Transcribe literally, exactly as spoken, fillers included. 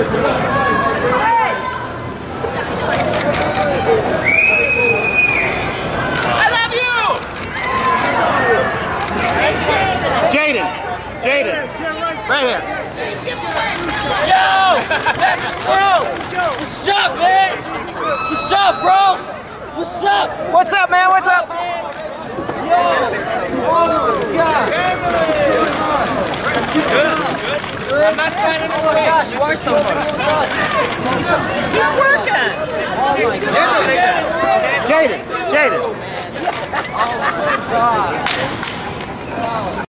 Jaden, Jaden, right here. Yo, that's bro. What's up, man? What's up, bro? What's up? What's up, man? What's up? Yo. Oh my God. I'm not trying to know what gosh, why so much? He's working. Oh my God. Jaden, Jaden. Oh my God.